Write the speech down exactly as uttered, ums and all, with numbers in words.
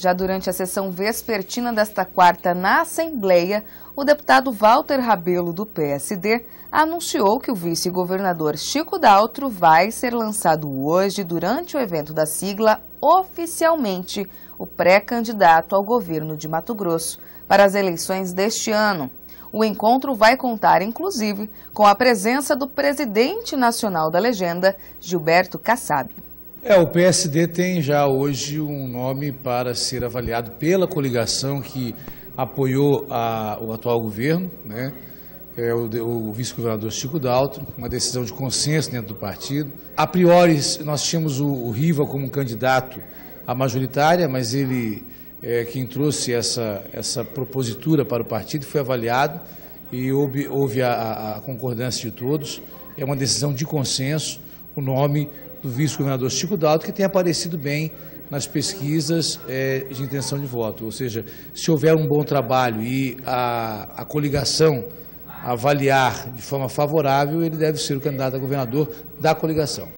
Já durante a sessão vespertina desta quarta na Assembleia, o deputado Walter Rabelo, do P S D, anunciou que o vice-governador Chico Daltro vai ser lançado hoje, durante o evento da sigla, oficialmente o pré-candidato ao governo de Mato Grosso para as eleições deste ano. O encontro vai contar, inclusive, com a presença do presidente nacional da legenda, Gilberto Kassab. É, o P S D tem já hoje um nome para ser avaliado pela coligação que apoiou a, o atual governo, né? É o, o vice-governador Chico Daltro, uma decisão de consenso dentro do partido. A priori, nós tínhamos o, o Riva como candidato à majoritária, mas ele é quem trouxe essa, essa propositura para o partido, foi avaliado e houve, houve a, a concordância de todos. É uma decisão de consenso, o nome do vice-governador Chico Daltro, que tem aparecido bem nas pesquisas é, de intenção de voto. Ou seja, se houver um bom trabalho e a, a coligação avaliar de forma favorável, ele deve ser o candidato a governador da coligação.